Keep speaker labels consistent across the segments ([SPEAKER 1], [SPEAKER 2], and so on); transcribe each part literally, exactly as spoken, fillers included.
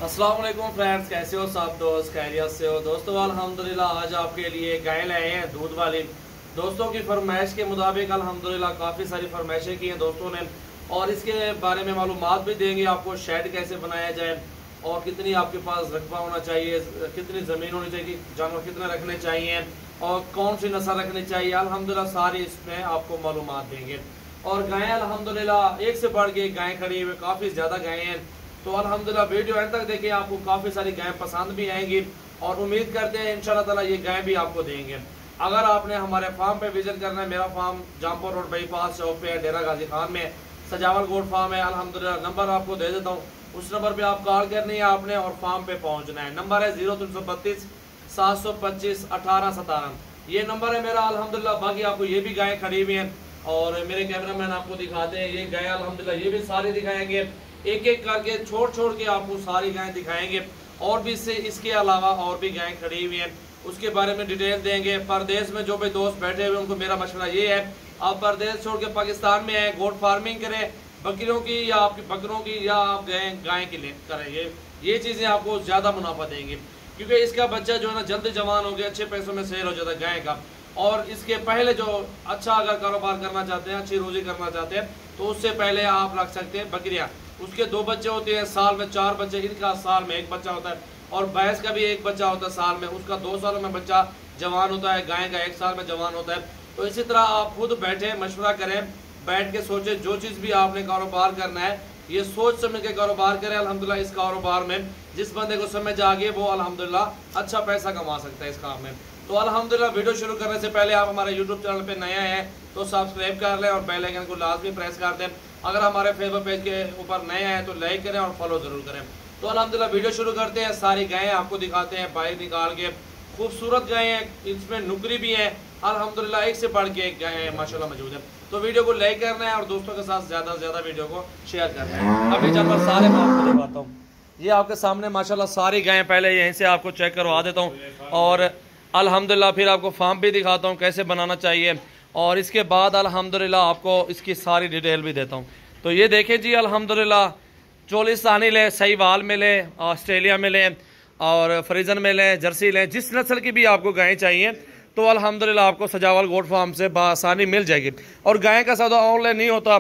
[SPEAKER 1] अस्सलाम वालेकुम फ्रेंड्स, कैसे हो सब दोस्त? खैरियत से हो दोस्तों? अल्हम्दुलिल्लाह आज आपके लिए गाय लाए हैं दूध वाली। दोस्तों की फरमाइश के मुताबिक अल्हम्दुलिल्लाह काफ़ी सारी फरमाइशें की हैं दोस्तों ने, और इसके बारे में मालूमात भी देंगे आपको। शेड कैसे बनाया जाए और कितनी आपके पास रकबा होना चाहिए, कितनी ज़मीन होनी चाहिए, जानवर कितने रखने चाहिए और कौन सी नस्ल रखनी चाहिए, अल्हम्दुलिल्लाह सारी इसमें आपको मालूमात देंगे। और गायें अल्हम्दुलिल्लाह एक से बढ़ के गायें खड़ी हुई, काफ़ी ज़्यादा गायें हैं। तो अल्हम्दुलिल्लाह वीडियो एंड तक देखिए, आपको काफ़ी सारी गायें पसंद भी आएंगी और उम्मीद करते हैं इंशाल्लाह ताला ये गायें भी आपको देंगे। अगर आपने हमारे फार्म पे विजिट करना है, मेरा farm Jampur road bypass Chowk पे डेरा गाजी खान में सजावल गोट फार्म है। अल्हम्दुलिल्लाह नंबर आपको दे देता हूँ, उस नंबर पे आप कॉल करनी है आपने और फार्म पे पहुँचना है। नंबर है जीरो तीन सौ बत्तीस सात सौ पच्चीस अठारह सतारह, ये नंबर है मेरा अल्हम्दुलिल्लाह। बाकी आपको ये भी गायें खड़ी हुई हैं और मेरे कैमरामैन आपको दिखाते हैं ये गायें अल्हम्दुलिल्लाह, ये भी सारी दिखाएंगे एक एक करके, छोड़ छोड़ के आपको सारी गायें दिखाएंगे। और भी इससे इसके अलावा और भी गायें खड़ी हुई हैं, उसके बारे में डिटेल देंगे। परदेश में जो भी दोस्त बैठे हुए उनको मेरा मशवरा ये है, आप परदेश छोड़ के पाकिस्तान में आए, गोट फार्मिंग करें बकरियों की या आपकी बकरों की, या आप गाय गाय की ले करेंगे, ये चीज़ें आपको ज़्यादा मुनाफा देंगी। क्योंकि इसका बच्चा जो है ना जल्दी जवान हो गया, अच्छे पैसों में सेल हो जाता है गाय का। और इसके पहले जो अच्छा अगर कारोबार करना चाहते हैं, अच्छी रोजी करना चाहते हैं, तो उससे पहले आप रख सकते हैं बकरियां। उसके दो बच्चे होते हैं, साल में चार बच्चे, इनका साल में एक बच्चा होता है। और भैंस का भी एक बच्चा होता है साल में, उसका दो सालों में बच्चा जवान होता है। गाय का एक साल में जवान होता है। तो इसी तरह आप खुद बैठे मशवरा करें, बैठ के सोचें जो चीज़ भी आपने कारोबार करना है, ये सोच समझ के कारोबार करें। अल्हम्दुलिल्लाह इस कारोबार में जिस बंदे को समझ आ गई वो अल्हम्दुलिल्लाह अच्छा पैसा कमा सकता है इस काम में। तो अल्हम्दुलिल्लाह वीडियो शुरू करने से पहले आप हमारे यूट्यूब चैनल पे नए हैं तो सब्सक्राइब कर लें और बेल आइकन को लाजमी प्रेस कर दें। अगर हमारे फेसबुक पेज के ऊपर नए हैं तो लाइक करें और फॉलो जरूर करें। तो अल्हम्दुलिल्लाह वीडियो शुरू करते हैं। सारी गायें आपको दिखाते हैं बाहर निकाल के, खूबसूरत गायें हैं, इसमें नुकरी भी हैं अल्हम्दुलिल्लाह, एक से बढ़ के एक गायें माशाल्लाह मौजूद है। तो वीडियो को लाइक करना है और दोस्तों के साथ ज़्यादा से ज़्यादा वीडियो को शेयर करना है। अभी जानवर सारे मैं आपको दिखाता हूँ, ये आपके सामने माशाल्लाह सारी गायें, पहले यहीं से आपको चेक करवा देता हूँ और अल्हम्दुलिल्लाह फिर आपको फार्म भी दिखाता हूँ कैसे बनाना चाहिए, और इसके बाद अल्हम्दुलिल्लाह आपको इसकी सारी डिटेल भी देता हूँ। तो ये देखें जी, अल्हम्दुलिल्लाह चोलिस्तानी ले, सहीवाल में ले, ऑस्ट्रेलिया में ले और फ्रीजन में ले, जर्सी ले, जिस नस्ल की भी आपको गायें चाहिए तो अल्हम्दुलिल्लाह आपको सजावल गोट फार्म से बआसानी मिल जाएगी। और गाय का सौदा ऑनलाइन नहीं होता,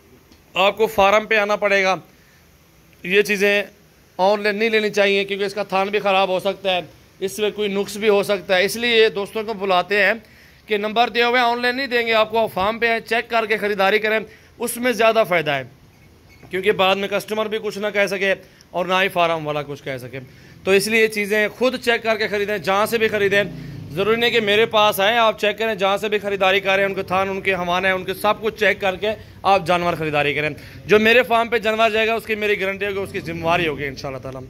[SPEAKER 1] आपको फार्म पे आना पड़ेगा। ये चीज़ें ऑनलाइन नहीं लेनी चाहिए क्योंकि इसका थान भी ख़राब हो सकता है, इसमें कोई नुक्स भी हो सकता है। इसलिए दोस्तों को बुलाते हैं कि नंबर दिए हुए ऑनलाइन नहीं देंगे आपको, फार्म पे चेक करके ख़रीदारी करें, उसमें ज़्यादा फ़ायदा है। क्योंकि बाद में कस्टमर भी कुछ ना कह सके और ना ही फार्म वाला कुछ कह सके। तो इसलिए चीज़ें खुद चेक करके ख़रीदें, जहाँ से भी ख़रीदें। ज़रूरी नहीं कि मेरे पास आए, आप चेक करें, जहाँ से भी ख़रीदारी करें, उनके थान, उनके हवाने, उनके सब कुछ चेक करके आप जानवर ख़रीदारी करें। जो मेरे फार्म पे जानवर जाएगा उसकी मेरी गारंटी होगी, उसकी जिम्मेवारी होगी इंशाल्लाह ताला।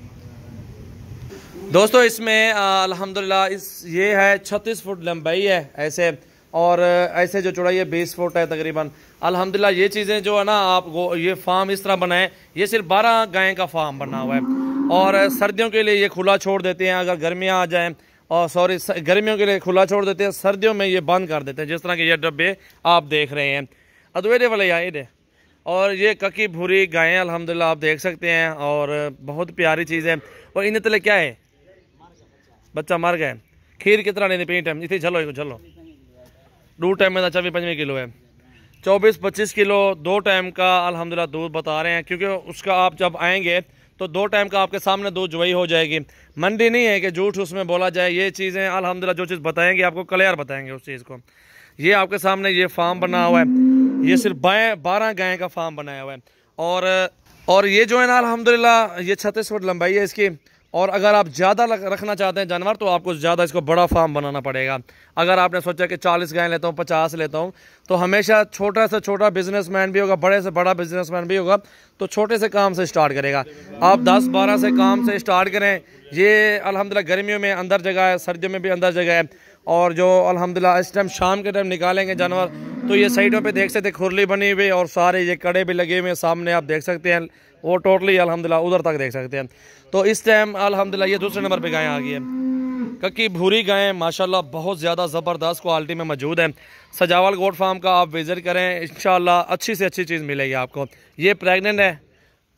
[SPEAKER 1] दोस्तों इसमें अल्हम्दुलिल्लाह इस ये है छत्तीस फुट लंबाई है ऐसे, और ऐसे जो चौड़ाई है बीस फुट है तकरीबन। अल्हम्दुलिल्लाह ये चीज़ें जो है ना, आप ये फार्म इस तरह बनाए, ये सिर्फ बारह गायें का फार्म बना हुआ है। और सर्दियों के लिए ये खुला छोड़ देते हैं, अगर गर्मियाँ आ जाएँ, और सॉरी गर्मियों के लिए खुला छोड़ देते हैं, सर्दियों में ये बंद कर देते हैं। जिस तरह के ये डब्बे आप देख रहे हैं, अदवेरे वाले यहाँ दे। और ये ककी भूरी गायें अल्हम्दुलिल्लाह आप देख सकते हैं, और बहुत प्यारी चीज़ है। और इन्हें तले क्या है, बच्चा मर गए, खीर कितना लेने पे टाइम इतनी झलो झलो दो टाइम में चौबीस पचवीं किलो है, चौबीस पच्चीस किलो दो टाइम का अल्हम्दुलिल्लाह दूध बता रहे हैं। क्योंकि उसका आप जब आएंगे तो दो टाइम का आपके सामने दूध जुवाई हो जाएगी। मंडी नहीं है कि झूठ उसमें बोला जाए। ये चीज़ें अल्हम्दुलिल्लाह जो चीज़ बताएंगे आपको क्लियर बताएंगे उस चीज़ को। ये आपके सामने ये फार्म बना हुआ है, ये सिर्फ बाएँ बारह गाय का फार्म बनाया हुआ है। और और ये जो है ना अल्हम्दुलिल्लाह ये छत्तीस फुट लंबाई है इसकी। और अगर आप ज़्यादा रखना चाहते हैं जानवर तो आपको ज़्यादा इसको बड़ा फार्म बनाना पड़ेगा। अगर आपने सोचा कि चालीस गाय लेता हूँ, पचास लेता हूँ, तो हमेशा छोटा से छोटा बिजनेसमैन भी होगा, बड़े से बड़ा बिजनेसमैन भी होगा, तो छोटे से काम से स्टार्ट करेगा। आप दस बारह से काम से स्टार्ट करें। ये अल्हम्दुलिल्लाह गर्मियों में अंदर जगह है, सर्दियों में भी अंदर जगह है। और जो अल्हम्दुलिल्लाह इस टाइम शाम के टाइम निकालेंगे जानवर, तो ये साइडों पे देख सकते हैं खुरली बनी हुई, और सारे ये कड़े भी लगे हुए हैं सामने आप देख सकते हैं, वो टोटली अल्हम्दुलिल्लाह उधर तक देख सकते हैं। तो इस टाइम अल्हम्दुलिल्लाह ये दूसरे नंबर पे गाय आ गई है, कक्की भूरी गाय माशाल्लाह बहुत ज़्यादा ज़बरदस्त क्वालिटी में मौजूद है। सजावल गोट फार्म का आप विज़िट करें, इंशाल्लाह अच्छी से अच्छी चीज़ मिलेगी आपको। ये प्रेग्नेंट है,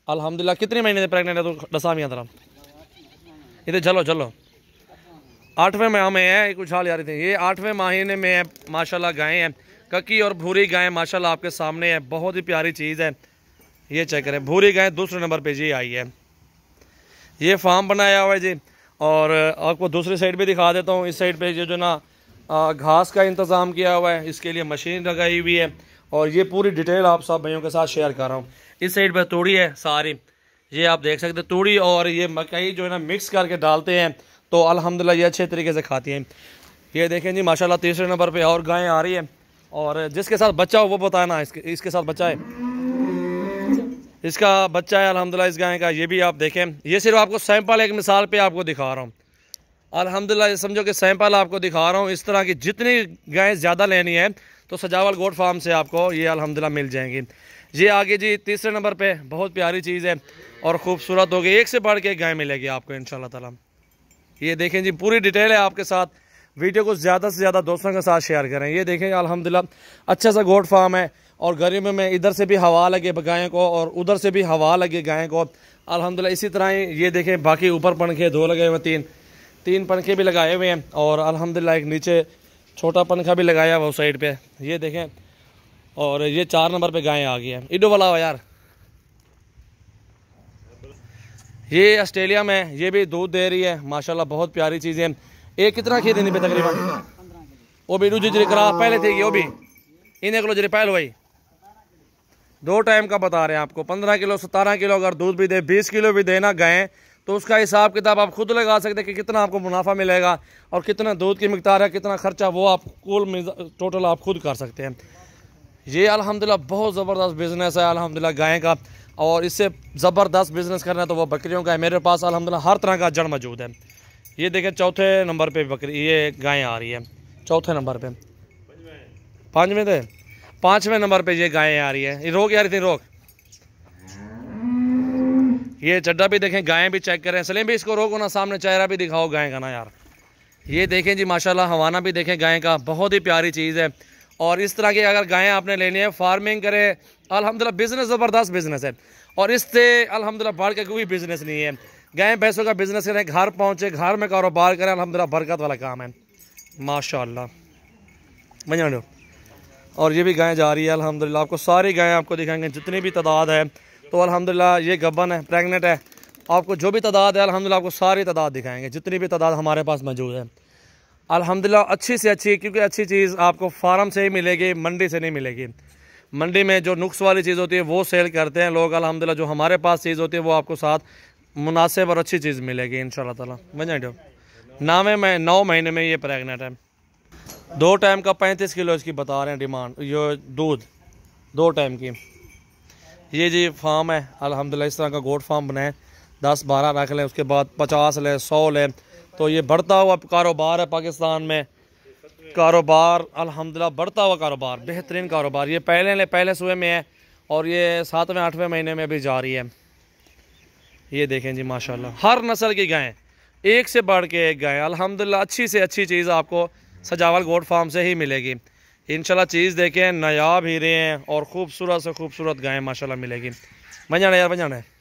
[SPEAKER 1] अल्हम्दुलिल्लाह। कितने महीने प्रेगनेंट है तो दसा मियाँ तरह इधर चलो चलो आठवें माह में है, कुछ हाल यार थे। ये आठवें महीने में है माशाल्लाह गायें हैं, ककी और भूरी गायें माशाल्लाह आपके सामने है, बहुत ही प्यारी चीज़ है। ये चेक करें, भूरी गाय दूसरे नंबर पे जी आई है। ये फार्म बनाया हुआ है जी, और आपको दूसरी साइड भी दिखा देता हूँ। इस साइड पे जो जो ना घास का इंतज़ाम किया हुआ है, इसके लिए मशीन लगाई हुई है, और ये पूरी डिटेल आप सब भाइयों के साथ शेयर कर रहा हूँ। इस साइड पे तूड़ी है सारी, ये आप देख सकते हैं, तूड़ी और ये मकई जो है ना मिक्स करके डालते हैं, तो अल्हम्दुलिल्लाह ये अच्छे तरीके से खाती हैं। ये देखें जी माशाल्लाह तीसरे नंबर पे और गायें आ रही है, और जिसके साथ बच्चा हो वो बताया ना, इसके इसके साथ बच्चा है, इसका बच्चा है अल्हम्दुलिल्लाह इस गाय का। ये भी आप देखें, ये सिर्फ आपको सैंपल एक मिसाल पे आपको दिखा रहा हूँ अल्हम्दुलिल्लाह। ये समझो कि सैंपल आपको दिखा रहा हूँ। इस तरह की जितनी गायें ज़्यादा लेनी है तो सजावल गोट फार्म से आपको ये अल्हम्दुलिल्लाह मिल जाएंगी। ये आगे जी तीसरे नंबर पे बहुत प्यारी चीज़ है और ख़ूबसूरत होगी, एक से बढ़ के गाय मिलेगी आपको इंशाल्लाह ताला। ये देखें जी पूरी डिटेल है आपके साथ, वीडियो को ज़्यादा से ज़्यादा दोस्तों के साथ शेयर करें। ये देखें अल्हम्दुलिल्लाह अच्छा सा गोट फार्म है, और गर्मी में इधर से भी हवा लगे गाय को और उधर से भी हवा लगे गाय को अल्हम्दुलिल्लाह। इसी तरह ही ये देखें बाकी ऊपर पंखे दो लगे हुए, तीन तीन पंखे भी लगाए हुए हैं, और अल्हम्दुलिल्लाह एक नीचे छोटा पंखा भी लगाया हुआ उस साइड पे। ये देखें, और ये चार नंबर पे गायें आ गई हैं। इडो वाला हो यार, ये ऑस्ट्रेलिया में, ये भी दूध दे रही है माशाल्लाह, बहुत प्यारी चीज़ है। एक कितना खी देनी पे तकरीबन वो भी दूजी जरी करा पहले थे, वो भी इन्हें किलो जरी पहले भाई दो टाइम का बता रहे हैं आपको, पंद्रह किलो सतारह किलो अगर दूध भी दे, बीस किलो भी देना गायें, तो उसका हिसाब किताब आप खुद लगा सकते हैं कि कितना आपको मुनाफा मिलेगा और कितना दूध की मिकदार है, कितना खर्चा, वो आप कुल टोटल आप खुद कर सकते हैं। ये अल्हम्दुलिल्लाह बहुत ज़बरदस्त बिज़नेस है अल्हम्दुलिल्लाह गाय का, और इससे ज़बरदस्त बिज़नेस करना है तो वो बकरियों का है। मेरे पास अल्हम्दुलिल्लाह हर तरह का जड़ मौजूद है। ये देखें चौथे नंबर पे बकरी ये गाय आ रही है, चौथे नंबर पे, पाँचवें थे पाँचवें नंबर पे ये गायें आ रही है। ये रोक यार थी रोक, ये चड्डा भी देखें, गायें भी चेक करें। सलीम भी इसको रोको ना, सामने चेहरा भी दिखाओ गाय का ना यार। ये देखें जी माशाल्लाह हवाना भी देखें गाय का, बहुत ही प्यारी चीज़ है। और इस तरह की अगर गायें आपने लेनी है, फार्मिंग करें अल्हम्दुलिल्लाह, बिज़नेस ज़बरदस्त बिज़नेस है, और इससे अल्हम्दुलिल्लाह बढ़ के कोई बिज़नेस नहीं है। गायें भैंसों का बिज़नेस करें, घर पहुँचे, घर में कारोबार करें, अल्हम्दुलिल्लाह बरकत वाला काम है माशाल्लाह। बजा, और ये भी गायें जा रही है अल्हम्दुलिल्लाह। आपको सारी गायें आपको दिखाएंगे जितनी भी तादाद है, तो अल्हम्दुलिल्लाह ये गब्बन है, प्रेग्नेंट है, आपको जो भी तादाद है अल्हम्दुलिल्लाह आपको सारी तादाद दिखाएंगे, जितनी भी तादाद हमारे पास मौजूद है अल्हम्दुलिल्लाह। अच्छी से अच्छी, क्योंकि अच्छी चीज़ आपको फार्म से ही मिलेगी, मंडी से नहीं मिलेगी। मंडी में जो नुक्स वाली चीज़ होती है वो सेल करते हैं लोग अल्हम्दुलिल्लाह, जो हमारे पास चीज़ होती है वो आपको साथ मुनासिब और अच्छी चीज़ मिलेगी इंशाल्लाह ताला। बजा दो नामे में नौ महीने में ये प्रेगनेंट है, दो टाइम का पैंतीस किलो इसकी बता रहे हैं डिमांड, ये दूध दो टाइम की। ये जी फार्म है अल्हम्दुलिल्लाह, इस तरह का गोट फार्म बनाए, दस बारह रख लें, उसके बाद पचास लें, सौ लें, तो ये बढ़ता हुआ कारोबार है पाकिस्तान में। कारोबार अल्हम्दुलिल्लाह बढ़ता हुआ कारोबार, बेहतरीन कारोबार। ये पहले पहले सुबह में है, और ये सातवें आठवें महीने में भी जा रही है। ये देखें जी माशाल्लाह, हर नस्ल की गायें, एक से बढ़ के एक गाय अल्हम्दुलिल्लाह। अच्छी से अच्छी चीज़ आपको सजावल गोट फार्म से ही मिलेगी इंशाल्लाह। चीज़ देखें, नायाब हीरे हैं और ख़ूबसूरत से खूबसूरत गायें माशाल्लाह मिलेगी। बजाना यार बजाना है,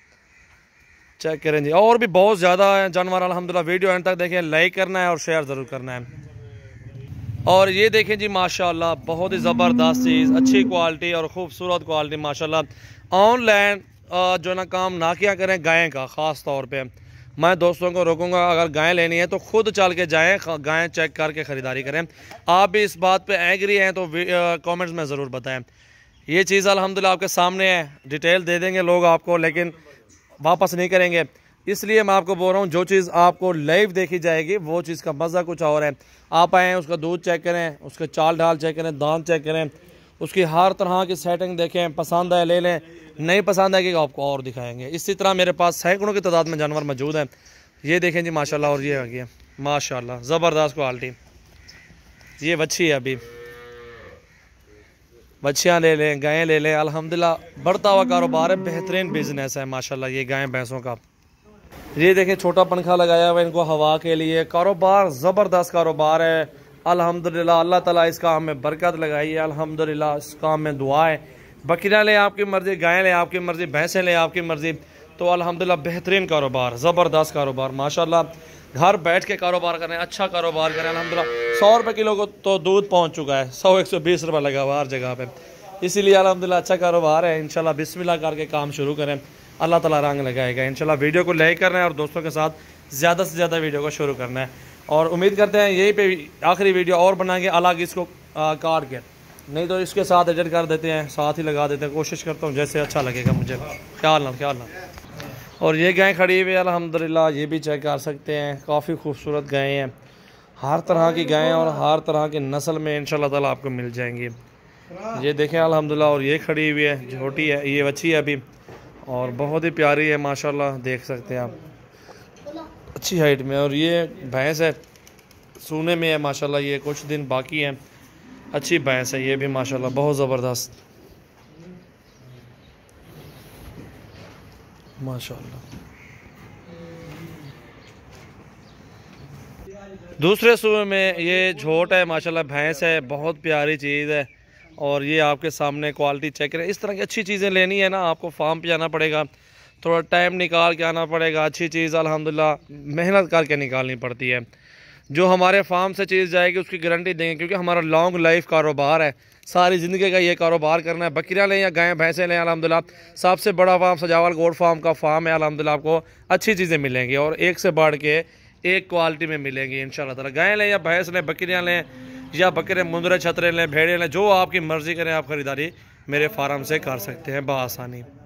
[SPEAKER 1] चेक करें जी। और भी बहुत ज़्यादा जानवर अल्हम्दुलिल्लाह, वीडियो एंड तक देखें, लाइक करना है और शेयर ज़रूर करना है। और ये देखें जी माशाल्लाह बहुत ही ज़बरदस्त चीज़, अच्छी क्वालिटी और ख़ूबसूरत क्वालिटी माशाल्लाह। ऑनलाइन जो ना काम ना किया करें गायें का, ख़ास तौर पे मैं दोस्तों को रोकूंगा, अगर गाय लेनी है तो खुद चल के जाएं, गायें चेक करके ख़रीदारी करें। आप भी इस बात पे एग्री हैं तो कमेंट्स में ज़रूर बताएं। ये चीज़ अल्हम्दुलिल्लाह आपके सामने है, डिटेल दे देंगे लोग आपको, लेकिन वापस नहीं करेंगे, इसलिए मैं आपको बोल रहा हूँ जो चीज़ आपको लाइव देखी जाएगी वो चीज़ का मज़ा कुछ और है। आप आएँ, उसका दूध चेक करें, उसके चाल ढाल चेक करें, दांत चेक करें, उसकी हर तरह की सेटिंग देखें, पसंद है ले लें, नहीं पसंद है कि आपको और दिखाएंगे। इसी तरह मेरे पास सैकड़ों की तादाद में जानवर मौजूद हैं। ये देखें जी माशाल्लाह, और ये आ गया माशाल्लाह ज़बरदस्त क्वालिटी। ये बच्ची है, अभी बच्चियाँ ले लें, गायें ले लें, अल्हम्दुलिल्लाह बढ़ता हुआ कारोबार है, बेहतरीन बिजनेस है माशाल्लाह ये गायें भैंसों का। ये देखें छोटा पंखा लगाया हुआ है इनको हवा के लिए, कारोबार ज़बरदस्त कारोबार है अल्हम्दुलिल्लाह। अल्लाह ताला इस काम में बरकत लगाई है अल्हम्दुलिल्लाह, इस काम में दुआ है बकरियाँ लें आपकी मर्ज़ी, गायें लें आपकी मर्ज़ी, भैंसें लें आपकी मर्ज़ी। तो अल्हम्दुलिल्लाह बेहतरीन कारोबार, ज़बरदस्त कारोबार माशाल्लाह। घर बैठ के कारोबार करें, अच्छा कारोबार करें अल्हम्दुलिल्लाह। सौ रुपये किलो को तो दूध पहुँच चुका है, सौ एक सौ बीस रुपये लगा हुआ हर जगह पे, इसीलिए अल्हम्दुलिल्लाह अच्छा कारोबार है। इंशाल्लाह बिस्मिल्लाह करके काम शुरू करें, अल्लाह ताला रंग लगाएगा इंशाल्लाह। वीडियो को लाइक करना है और दोस्तों के साथ ज़्यादा से ज़्यादा वीडियो को शुरू करना है। और उम्मीद करते हैं यहीं पे आखिरी वीडियो और बनाएंगे अलग इसको काट के, नहीं तो इसके साथ एडिट कर देते हैं, साथ ही लगा देते हैं। कोशिश करता हूँ जैसे अच्छा लगेगा मुझे। ख्याल ना ख्याल ना। और ये गाय खड़ी हुई है अल्हम्दुलिल्लाह, ये भी चेक कर सकते हैं, काफ़ी खूबसूरत गायें हैं। हर तरह की गायें और हर तरह की नस्ल में इंशाल्लाह ताला आपको मिल जाएंगी। ये देखें अल्हम्दुलिल्लाह। और ये खड़ी हुई है, छोटी है, ये बच्ची है अभी, और बहुत ही प्यारी है माशाल्लाह, देख सकते हैं आप, अच्छी हाइट में। और ये भैंस है, सूने में है माशाल्लाह, ये कुछ दिन बाकी हैं। अच्छी भैंस है ये भी माशाल्लाह, बहुत ज़बरदस्त माशाल्लाह। दूसरे सूबे में ये झोट है माशाल्लाह, भैंस है, बहुत प्यारी चीज़ है। और ये आपके सामने क्वालिटी चेक करें। इस तरह की अच्छी चीज़ें लेनी है ना, आपको फार्म पे जाना पड़ेगा, थोड़ा टाइम निकाल के आना पड़ेगा। अच्छी चीज़ अल्हम्दुलिल्लाह मेहनत करके निकालनी पड़ती है। जो हमारे फार्म से चीज़ जाएगी उसकी गारंटी देंगे, क्योंकि हमारा लॉन्ग लाइफ कारोबार है, सारी ज़िंदगी का ये कारोबार करना है। बकरियाँ लें या गायें भैंसें लें, अल्हम्दुलिल्लाह सबसे बड़ा फार्म सजावल गोड फार्म का फार्म है। अल्हम्दुलिल्लाह आपको अच्छी चीज़ें मिलेंगी और एक से बढ़ के एक क्वालिटी में मिलेंगी इंशाल्लाह ताला। गायें लें या भैंस लें, बकरियाँ लें या बकरे मुंदरे छतरे लें, भेड़े लें, जो आपकी मर्ज़ी करें, आप ख़रीदारी मेरे फार्म से कर सकते हैं बआसानी।